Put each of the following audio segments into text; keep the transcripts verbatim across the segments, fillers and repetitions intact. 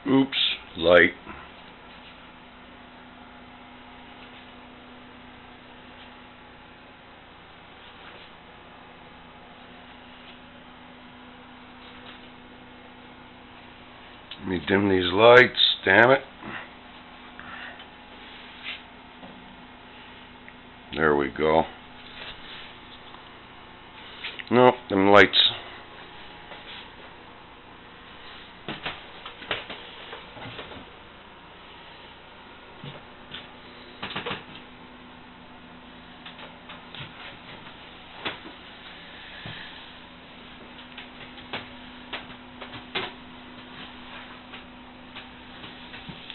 Oops, light. Let me dim these lights, damn it. There we go. Nope, them lights.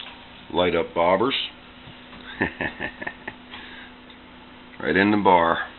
Light up bobbers. Right in the bar.